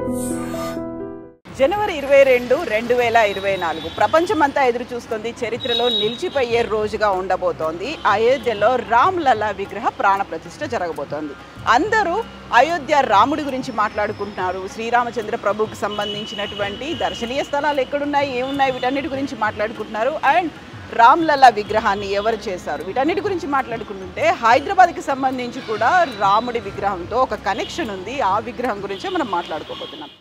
జనవరి 22, 2024 ప్రపంచమంతా ఎదురు చూస్తుంది. చరిత్రలో నిలిచిపోయే రోజుగా ఉండబోతోంది. అయోధ్యలో రామ్లలా విగ్రహ ప్రాణ ప్రతిష్ఠ జరగబోతోంది. అందరూ అయోధ్య రాముడి గురించి మాట్లాడుకుంటున్నారు. శ్రీరామచంద్ర ప్రభువుకి సంబంధించినటువంటి దర్శనీయ స్థలాలు ఎక్కడున్నాయి, ఏమున్నాయి, వీటన్నిటి గురించి మాట్లాడుకుంటున్నారు. అండ్ రామ్లలా విగ్రహాన్ని ఎవరు చేశారు, వీటన్నిటి గురించి మాట్లాడుకుంటుంటే హైదరాబాద్కి సంబంధించి కూడా రాముడి విగ్రహంతో ఒక కనెక్షన్ ఉంది. ఆ విగ్రహం గురించే మనం మాట్లాడుకోబోతున్నాం.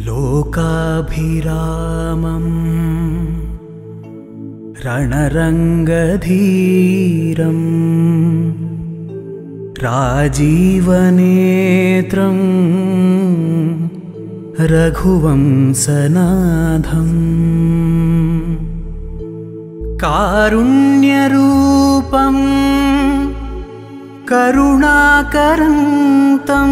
లోకాభిరామం రణరంగధీరం రాజీవనేత్రం రఘువంశనాథం కారుణ్యరూపం కరుణాకరంతం.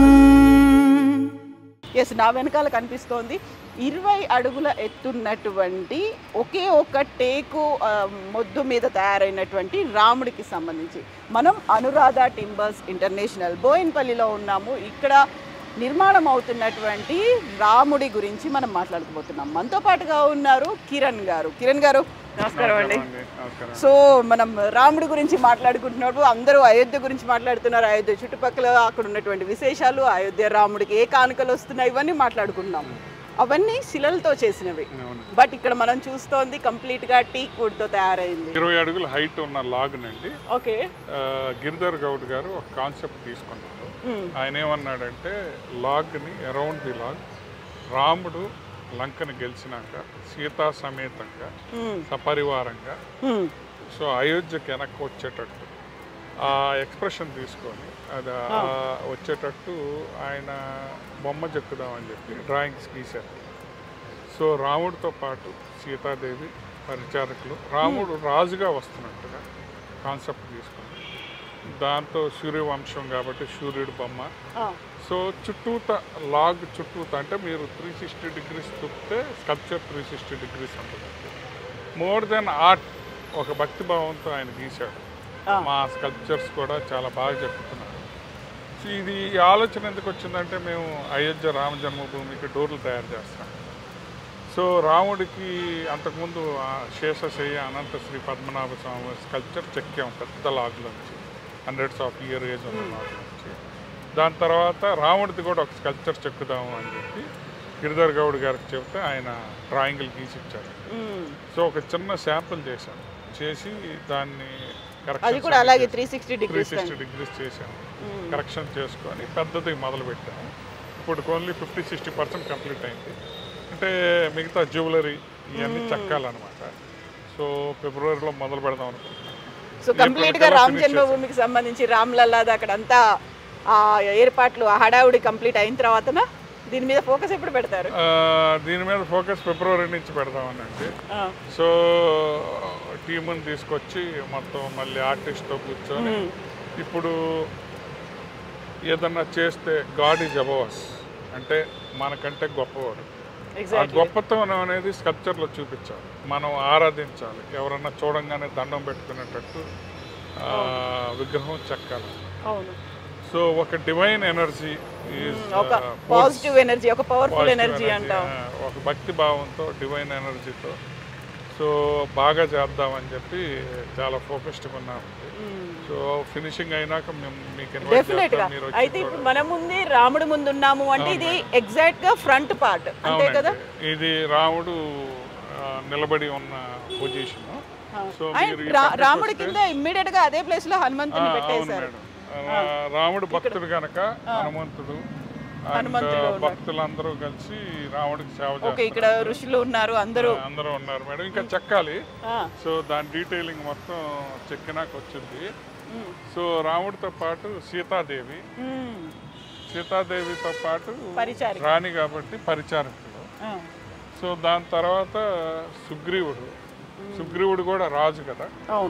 ఎస్, నా వెనకాల కనిపిస్తోంది 20 అడుగుల ఎత్తున్నటువంటి ఒకే ఒక టేకు మొద్దు మీద తయారైనటువంటి రాముడికి సంబంధించి మనం అనురాధ టింబర్స్ ఇంటర్నేషనల్ బోయిన్పల్లిలో ఉన్నాము. ఇక్కడ నిర్మాణం అవుతున్నటువంటి రాముడి గురించి మనం మాట్లాడుకోబోతున్నాం. మనతో పాటుగా ఉన్నారు కిరణ్ గారు. కిరణ్ గారు, నమస్కారం అండి. సో మనం రాముడి గురించి మాట్లాడుకుంటున్నప్పుడు అందరూ అయోధ్య గురించి మాట్లాడుతున్నారు. అయోధ్య చుట్టుపక్కల అక్కడ ఉన్నటువంటి విశేషాలు, అయోధ్య రాముడికి ఏ కానుకలు వస్తున్నాయి, ఇవన్నీ మాట్లాడుకుంటున్నాం. అవన్నీ శిలలతో చేసినవి. బట్ ఇక్కడ మనం చూస్తోంది కంప్లీట్ గా టీక్ వుడ్ తో తయారైంది. 20 అడుగుల హైట్ ఉన్న లాగ్ నండి. ఓకే, గిరిధర్ గౌడ్ గారు ఒక కాన్సెప్ట్ తీసుకున్నారు. ఆయన ఏమన్నాడంటే, లాగ్ని అరౌండ్ ది లాగ్ రాముడు లంకను గెలిచినాక సీతా సమేతంగా సపరివారంగా సో అయోధ్యకి వెనక్కి వచ్చేటట్టు ఆ ఎక్స్ప్రెషన్ తీసుకొని అది వచ్చేటట్టు ఆయన బొమ్మ చెక్కుదామని చెప్పి డ్రాయింగ్స్ గీశారు. సో రాముడితో పాటు సీతాదేవి పరిచారకులు, రాముడు రాజుగా వస్తున్నట్టుగా కాన్సెప్ట్ తీసుకొని దాంతో సూర్యవంశం కాబట్టి సూర్యుడు బొమ్మ. సో చుట్టూత లాగ్ చుట్టూత అంటే మీరు 360 degrees తిప్పితే స్కల్ప్చర్ 360 degrees ఉంటుంది. మోర్ దెన్ ఆర్ట్, ఒక భక్తి భావంతో ఆయన గీశాడు. మా స్కల్ప్చర్స్ కూడా చాలా బాగా చెప్తున్నారు. సో ఇది ఆలోచన ఎందుకు వచ్చిందంటే, మేము అయోధ్య రామ జన్మభూమికి డోర్లు తయారు చేస్తాం. సో రాముడికి అంతకుముందు శేషశయ్య అనంత శ్రీ పద్మనాభ స్వామి స్కల్ప్చర్ చెక్కాం పెద్ద లాగ్లో నుంచి, 100s of years ఏజ్ ఉన్న లాగ్లో నుంచి. దాని తర్వాత రాముడిది కూడా ఒక స్కల్ప్చర్ చెక్కుదాము అని చెప్పి గిరిధర్ గౌడ్ గారికి చెప్తే ఆయన డ్రాయింగ్లు గీసి ఇచ్చారు. సో ఒక చిన్న శాంపుల్ చేశాను, చేసి దాన్ని అలాగే 360 degrees చేశాను. కరెక్షన్ చేసుకొని పెద్దది మొదలుపెట్టాను. ఇప్పుడు ఓన్లీ 50-60% కంప్లీట్ అయింది. అంటే మిగతా జ్యువెలరీ ఇవన్నీ చెక్కాలన్నమాట. సో ఫిబ్రవరిలో మొదలు పెడదాం అనుకుంటున్నాను. సో కంప్లీట్ గా రామ్ జన్మభూమికి సంబంధించి రామ్లల్లాది అక్కడంతా ఏర్పాట్లు హడావుడి కంప్లీట్ అయిన తర్వాతనా దీని మీద ఫోకస్ ఎప్పుడు పెడతారు? దీని మీద ఫోకస్ ఫిబ్రవరి నుంచి పెడదామనండి. సో టీముని తీసుకొచ్చి మొత్తం మళ్ళీ ఆర్టిస్ట్తో కూర్చొని ఇప్పుడు ఏదన్నా చేస్తే గాడ్ ఈజ్ అబవ్ us అంటే మనకంటే గొప్పవాడు. ఆ గొప్పతనం అనేది స్కల్ప్చర్లో చూపించాలి, మనం ఆరాధించాలి, ఎవరన్నా చూడంగానే దండం పెట్టుకునేటట్టు విగ్రహం చెక్కాలి. సో ఒక డివైన్ ఎనర్జీ, పాజిటివ్ ఎనర్జీ, ఒక పవర్ఫుల్ ఎనర్జీ అంటాం, ఒక భక్తి భావంతో డివైన్ ఎనర్జీతో సో బాగా చేద్దామని చెప్పి చాలా ఫోకస్డ్గా ఉన్నాము. సో ఫినిషింగ్ అయినాక మీకు అయితే ఇప్పుడు మన ముందే రాముడు ముందు ఉన్నాము అంటే ఇది ఎగ్జాక్ట్ గా ఫ్రంట్ పార్ట్ అంతే కదా? ఇది రాముడు నిలబడి ఉన్న పొజిషన్. సో రాముడి కింద ఇమ్మీడియట్ గా అదే ప్లేస్ లో హనుమంతుని పెట్టేశారు. రాముడు భక్తుడు కనుక హనుమంతుడు భక్తులందరూ కలిసి రాముడికి సేవ చేస్తారు. ఇక్కడ ఋషులు ఉన్నారు, అందరూ ఉన్నారు మేడం. ఇంకా చెక్కాలి. సో దాని డీటెయిలింగ్ మొత్తం చెక్కినాక వచ్చింది. సో రాముడితో పాటు సీతాదేవితో పాటు రాణి కాబట్టి పరిచారకులు. సో దాని తర్వాత సుగ్రీవుడు కూడా రాజు కదా.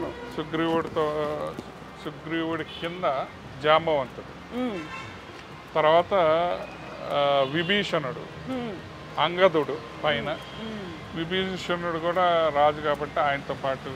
సుగ్రీవుడి కింద జాంబవంతుడు, తర్వాత విభీషణుడు, అంగదుడు పైన. విభీషణుడు కూడా రాజు కాబట్టి ఆయనతో పాటు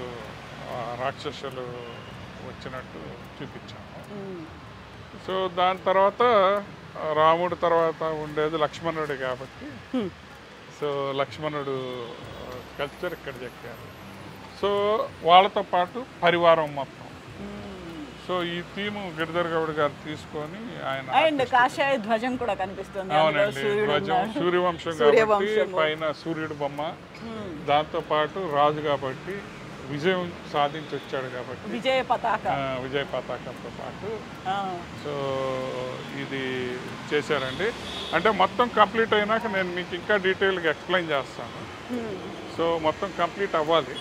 రాక్షసులు వచ్చినట్టు చూపించాము. సో దాని తర్వాత రాముడు తర్వాత ఉండేది లక్ష్మణుడు కాబట్టి సో లక్ష్మణుడు కల్చర్ ఇక్కడ చెక్కారు. సో వాళ్ళతో పాటు పరివారం మొత్తం. సో ఈ థీము గిరిధర్ గౌడ్ గారు తీసుకొని ఆయన కాషాయ ధ్వజం కూడా కనిపిస్తుంది. అవునండి, ధ్వజం సూర్యవంశం కాబట్టి పైన సూర్యుడు బొమ్మ, దాంతో పాటు రాజు కాబట్టి విజయం సాధించి వచ్చాడు కాబట్టి విజయ పతాకంతో పాటు సో ఇది చేశారండి. అంటే మొత్తం కంప్లీట్ అయినాక నేను మీకు ఇంకా డీటెయిల్గా ఎక్స్ప్లెయిన్ చేస్తాను. సో మొత్తం కంప్లీట్ అవ్వాలి.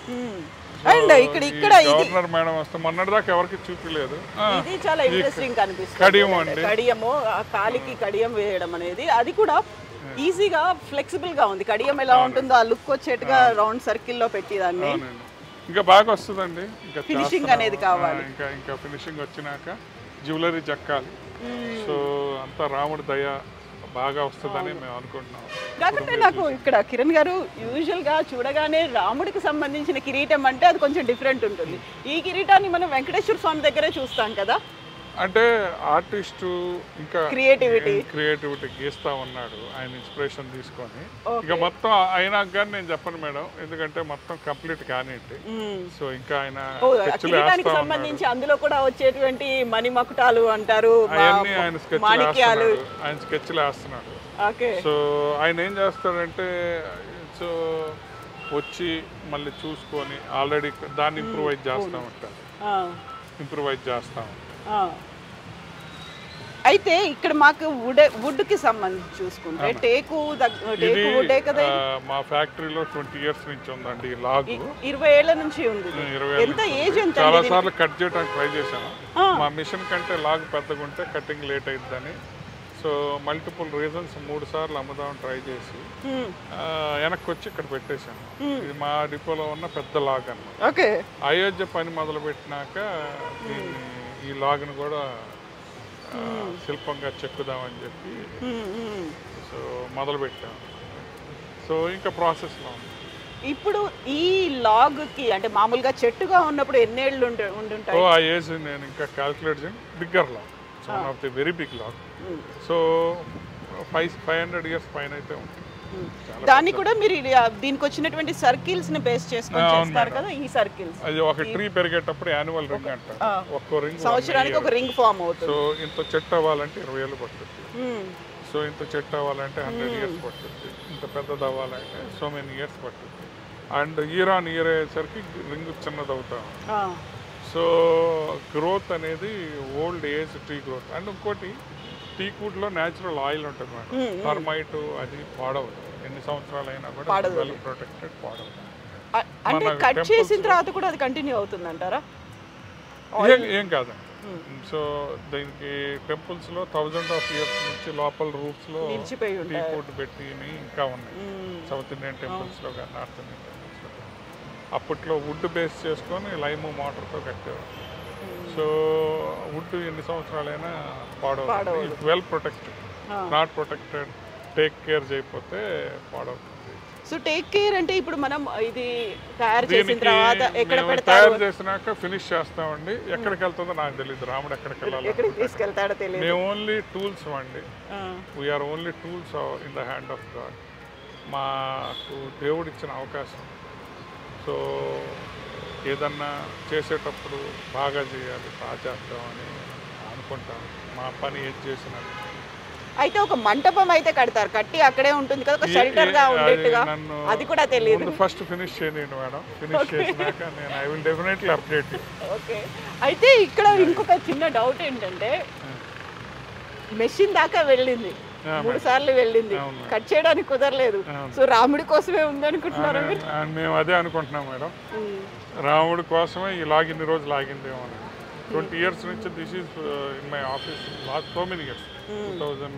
గవర్నర్ మేడం వస్తే మొన్నటిదాకా ఎవరికి చూపించలేదు. ఇది చాలా ఇంట్రెస్టింగ్ కనిపిస్తుంది. కడియము అండి, కడియము కాలికి కడియం వేయడం అనేది అది కూడా ఈజీగా ఫ్లెక్సిబుల్ గా ఉంది. కడియం ఎలా ఉంటుందో ఆ లుక్ వచ్చేట్టుగా రౌండ్ సర్కిల్ లో పెట్టి దాన్ని ఇంకా బాగా వస్తుందండి. ఇంకా ఫినిషింగ్ అనేది కావాలి. ఇంకా ఫినిషింగ్ వచ్చినాక జ్యువెలరీ చెక్కాలి. సో అంతా రాముడి దయ బాగా వస్తుందని మేము అనుకుంటున్నాం. కాకపోతే నాకు ఇక్కడ కిరణ్ గారు యూజువల్గా చూడగానే రాముడికి సంబంధించిన కిరీటం అంటే అది కొంచెం డిఫరెంట్ ఉంటుంది. ఈ కిరీటాన్ని మనం వెంకటేశ్వర స్వామి దగ్గరే చూస్తాం కదా. అంటే ఆర్టిస్టు ఇంకా క్రియేటివిటీ గీస్తా ఉన్నాడు ఆయన ఇన్స్పిరేషన్ తీసుకొని. ఇంకా మొత్తం అయినాక కానీ నేను చెప్పను మేడం, ఎందుకంటే మొత్తం కంప్లీట్ కానివ్వండి. సో ఇంకా ఆయన సంబంధించి అందులో కూడా వచ్చేటువంటి మణిమకుటాలు అంటారు, అవన్నీ ఆయన స్కెచ్లు వేస్తున్నాడు. సో ఆయన ఏం చేస్తాడంటే సో వచ్చి మళ్ళీ చూసుకొని ఆల్రెడీ దాన్ని ఇంప్రూవైజ్ చేస్తూ ఉంటారు. అయితే ఇక్కడ మాకు వుడ్ కి సంబంధించి చూసుకుంటే టేకు వుడే కదా. మా ఫ్యాక్టరీలో 20 years నుంచి ఉందండి ఈ లాగ్. 20 ఏళ్ల నుంచి ఉంది. ఎంత ఏజ్ ఎంత? చాలా సార్లు కట్ చేయడానికి ట్రై చేశాను. మా మిషన్ కంటే లాగ్ పెద్దగా ఉంటే కటింగ్ లేట్ అయిద్దని. సో మల్టిపుల్ రీజన్స్ 3 సార్లు అమ్ముదామని ట్రై చేసి వెనక్కి వచ్చి ఇక్కడ పెట్టేశాను. ఇది మా డిపోలో ఉన్న పెద్ద లాగ్ అన్నమాట. అయోధ్య పని మొదలు పెట్టినాక ఈ లాగ్ను కూడా శిల్పంగా చెక్కుదామని చెప్పి సో మొదలు పెట్టాము. సో ఇంకా ప్రాసెస్లో ఉంది. ఇప్పుడు ఈ లాగ్ కి అంటే మామూలుగా చెట్టుగా ఉన్నప్పుడు ఎన్నేళ్ళు ఉంటుంటాయి? ఆ ఏజ్ నేను ఇంకా క్యాల్కులేట్ చేయను. Bigger log, one of the very big log. So 500 years పైన అయితే ఉంటుంది. దాన్ని కూడా మీరు దీనికి వచ్చినటువంటి సర్కిల్స్ ని బేస్ చేసుకొని చేస్తారు కదా. ఈ సర్కిల్స్ అది ఒక ట్రీ పెరిగేటప్పుడు యాన్యువల్ రింగ్ అంటారు. ఒక్కో రింగ్ సంవత్సరానికి ఒక రింగ్ ఫామ్ అవుతుంది. సో ఇంత చెట్టు అవ్వాలంటే 20 ఏళ్ళు పడుతుంది. సో ఇంత చెట్టు అవ్వాలంటే 100 years పడుతుంది. ఇంత పెద్దది అవ్వాలంటే సో మెనీ ఇయర్స్ పడుతుంది. అండ్ ఇయర్ ఆన్ ఇయర్ అయ్యేసరికి రింగ్ చిన్నది అవుతాం. సో గ్రోత్ అనేది old age tree growth. And ఇంకోటి టీకుడ్లో న్యాచురల్ ఆయిల్ ఉంటుంది మేడం. టర్మైట్ అది పాడవదు, ఎన్ని సంవత్సరాలు అయినా కూడా వెల్ ప్రొటెక్టెడ్, పాడవదు. అంటే కట్ చేసిన తర్వాత కూడా అది కంటిన్యూ అవుతుంది అంటారా? ఏం కాదండి. సో దీనికి టెంపుల్స్లో 1000 years నుంచి లోపల రూఫ్స్లో టీకుడ్ పెట్టి ఇంకా ఉన్నాయి. సౌత్ ఇండియన్ టెంపుల్స్లో కానీ నార్త్ ఇండియన్ టెంపుల్స్లో అప్పట్లో వుడ్ బేస్ చేసుకొని లైమ్ మోటార్తో కట్టేవారు. సో వుడ్ ఎన్ని సంవత్సరాలైనా పాడవుతుంది. Well protected, not protected, take care చేయకపోతే పాడవుతుంది. సో టేక్ కేర్ అంటే ఇప్పుడు మనం ఇది తయారు చేసిన తర్వాత ఎక్కడ పెడతారు? తయారు చేసినాక ఫినిష్ చేస్తామండి. ఎక్కడికి వెళ్తుందో నాకు తెలియదు. రాముడు ఎక్కడికి వెళ్ళాలి, ఎక్కడికి తీసుకెళ్తాడో తెలియదు. మేము ఓన్లీ టూల్స్ అండి. We're only tools in the hand of God. మాకు దేవుడు ఇచ్చిన అవకాశం. సో ఏదన్నా చేసేటప్పుడు బాగా చేయాలి, బాగా చేద్దామని అనుకుంటాం. మా పని ఏది చేసినా. అయితే ఒక మంటపం అయితే కడతారు, కట్టి అక్కడే ఉంటుంది కదా, ఒక షెల్టర్ గా ఉండేట్టుగా. అది కూడా తెలియదు. ఫస్ట్ ఫినిష్ చేయండి మేడం. ఫినిష్ చేసినాక నేను I will definitely update you. Okay. అయితే ఇక్కడ ఇంకొక చిన్న డౌట్ ఏంటంటే మెషిన్ దాకా వెళ్ళింది, 3 సార్లు వెళ్ళింది, కట్ చేయడానికి కుదరలేదు. సో రాముడి కోసమే ఉంది అనుకుంటున్నారా మీరు? మేము అదే అనుకుంటున్నాం మేడం. రాముడి కోసమే ఈ లాగిన్ని రోజు లాగిందేమో. 20 years నుంచి this is in my office last so many years. 2000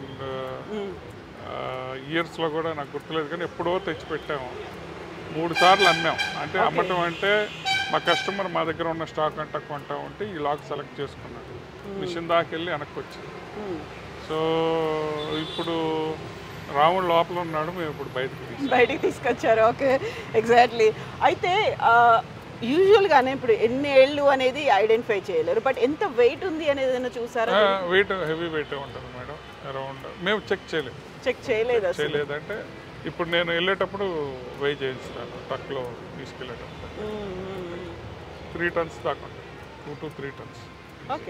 yearsలో కూడా నాకు గుర్తులేదు, కానీ ఎప్పుడో తెచ్చిపెట్టాము. 3 సార్లు అమ్మాం. అంటే అమ్మటం అంటే మా కస్టమర్ మా దగ్గర ఉన్న స్టాక్ అంతా కొంటా ఉంటే ఈ లాగ్ సెలెక్ట్ చేసుకున్నాడు. మిషన్ దాకా వెళ్ళి వెనక్కి వచ్చింది. సో ఇప్పుడు రాముడు లోపల ఉన్నాడు, మేము ఇప్పుడు బయటికి తీసుకొచ్చారు. Okay, exactly. అయితే యూజువల్గానే ఇప్పుడు ఎన్ని ఏళ్ళు అనేది ఐడెంటిఫై చేయలేరు, బట్ ఎంత వెయిట్ ఉంది అనేది చూసారా? వెయిట్ హెవీ వెయిట్ ఉంటుంది మేడం. అరౌండ్ మేము చెక్ చేయలేదు. చెక్ చేయలేదు అసలు. చేయలేదంటే ఇప్పుడు నేను వెళ్ళేటప్పుడు వెయిట్ చేయిస్తాను ట్రక్లో తీసుకెళ్ళేటప్పుడు 3 tons దాకా ఉంటుంది, 2 to 3 tons. ఓకే.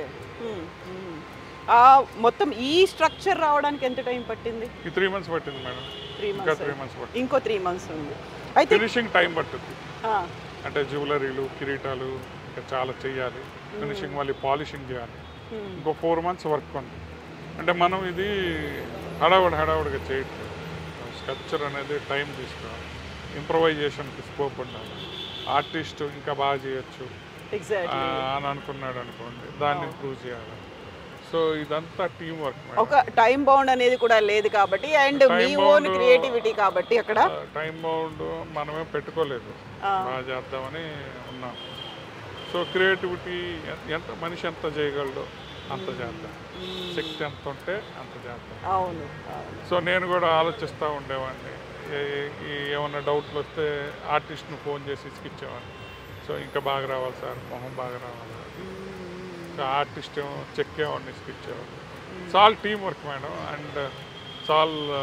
మొత్తం ఈ స్ట్రక్చర్ రావడానికి ఎంత టైం పట్టింది? ఈ 3 months పట్టింది మేడం. 3 ఇంకా months. 3 months పట్టింది. ఇంకో 3 months ఉంది. అయితే ఫినిషింగ్ టైం పట్టుద్ది. ఆ, అంటే జ్యువెలరీలు, కిరీటాలు ఇంకా చాలా చేయాలి. ఫినిషింగ్ మళ్ళీ పాలిషింగ్ చేయాలి. ఇంకో 4 months వర్క్ ఉంది. అంటే మనం ఇది హడావుడిగా చేయట్లేదు. స్కల్ప్చర్ అనేది టైం తీసుకోవాలి. ఇంప్రొవైజేషన్కి స్కోప్ ఉండాలి. ఆర్టిస్ట్ ఇంకా బాగా చేయొచ్చు ఎగ్జాక్ట్లీ. అని అనుకున్నాడు అనుకోండి, దాన్ని ఇంప్రూవ్ చేయాలి. సో ఇదంతా టీం వర్క్. ఒక టైం బౌండ్ అనేది కూడా లేదు కాబట్టి, అండ్ మీ ఓన్ క్రియేటివిటీ కాబట్టి అక్కడ టైం బౌండ్ మనమే పెట్టుకోలేదు, బాగా చేద్దామని ఉన్నాం. సో క్రియేటివిటీ ఎంత మనిషి ఎంత చేయగలడో అంత చేద్దాం, శక్తి ఎంత ఉంటే అంత చేద్దాం. అవును. సో నేను కూడా ఆలోచిస్తూ ఉండేవాడిని. ఏమన్నా డౌట్లు వస్తే ఆర్టిస్ట్ను ఫోన్ చేసి ఇసుకిచ్చేవాడిని. సో ఇంకా బాగా రావాలి సార్, మొహం బాగా రావాలి. సో ఆర్టిస్ట్ ఏమో చెక్కేవాడిని, ఇసుకిచ్చేవాడిని. చాలా టీం వర్క్ మేడం. అండ్ చాలా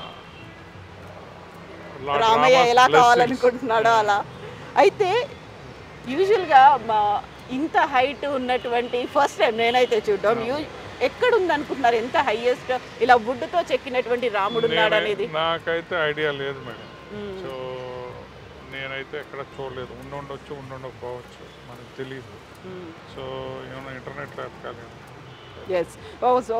రామయ్య ఎలా కావాలనుకుంటున్నాడో అలా. అయితే యూజువల్గా ఇంత హైట్ ఉన్నటువంటి ఫస్ట్ టైం నేనైతే చూడడం, ఎక్కడ ఉంది అనుకుంటున్నారు? ఎంత హైయెస్ట్ ఇలా వుడ్తో చెక్కినటువంటి రాముడు ఉన్నాడు అనేది నాకైతే ఐడియా లేదు మేడం. సో నేనైతే ఎక్కడ చూడలేదు. ఉండొచ్చు, ఉండకపోవచ్చు, మనకు తెలియదు. సో ఏమన్నా ఇంటర్నెట్లో ఎతకాలి. ఎస్. సో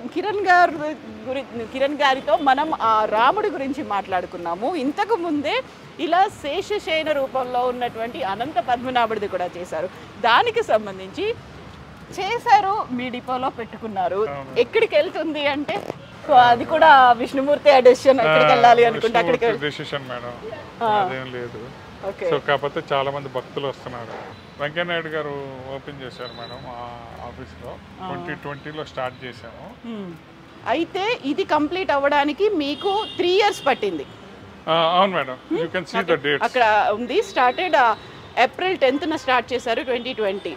కిరణ్ గారితో మనం ఆ రాముడి గురించి మాట్లాడుకున్నాము. ఇంతకు ముందే ఇలా శేషశయన రూపంలో ఉన్నటువంటి అనంత పద్మనాభుడిది కూడా చేశారు. దానికి సంబంధించి చేశారు, మీ డిపోలో పెట్టుకున్నారు. ఎక్కడికి వెళ్తుంది అంటే అది కూడా విష్ణుమూర్తి డెసిషన్, ఎక్కడికి వెళ్ళాలి అనుకుంటే అక్కడికి డెసిషన్ మేడం, అదేం లేదు. సో కాకపోతే చాలా మంది భక్తులు వస్తున్నారు. వెంకయ్యనాయుడు గారు ఓపెన్ చేశారు మేడం ఆ ఆఫీస్లో. 2020లో స్టార్ట్ చేశాము. అయితే ఇది కంప్లీట్ అవ్వడానికి మీకు 3 years పట్టింది. అవును madam, you can see the dates అక్కడ ఉంది. స్టార్టెడ్ April 10th స్టార్ట్ చేశారు 2020.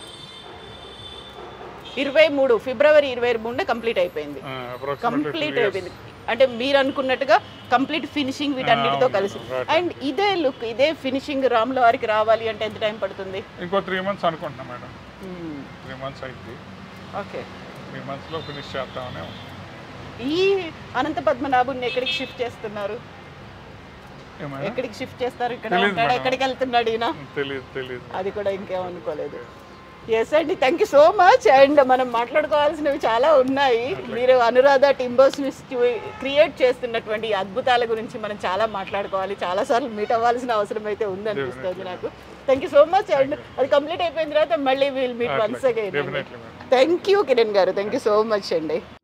23 February 23 కంప్లీట్ అయిపోయింది. కంప్లీట్ అయిపోయింది అంటే మీరు అనుకున్నట్టుగా కంప్లీట్ ఫినిషింగ్ వీటన్నిటితో కలిసి. అండ్ ఇదే లుక్, ఇదే ఫినిషింగ్ రాముల వారికి రావాలి అంటే ఎంత టైం పడుతుంది? ఇంకో 3 months అనుకుంటున్నా మేడం. 3 months అయింది. ఓకే. 3 monthsలో ఫినిష్ చేద్దామనే. ఈ అనంత పద్మనాభుని ఎక్కడికి షిఫ్ట్ చేస్తున్నారు? ఎక్కడికి షిఫ్ట్ చేస్తారు? ఇక్కడ ఉంటాడు, ఎక్కడికి వెళ్తున్నాడు ఈయన? తెలియదు. అది కూడా ఇంకేమనుకోలేదు. ఎస్ అండి, thank you so much. And మనం మాట్లాడుకోవాల్సినవి చాలా ఉన్నాయి. మీరు అనురాధ టింబర్స్ని క్రియేట్ చేస్తున్నటువంటి అద్భుతాల గురించి మనం చాలా మాట్లాడుకోవాలి, చాలాసార్లు మీట్ అవ్వాల్సిన అవసరం అయితే ఉందనిపిస్తుంది నాకు. Thank you so much. And అది కంప్లీట్ అయిపోయిన తర్వాత మళ్ళీ will meet once again. Thank you Kiran గారు, థ్యాంక్ యూ సో మచ్ అండి.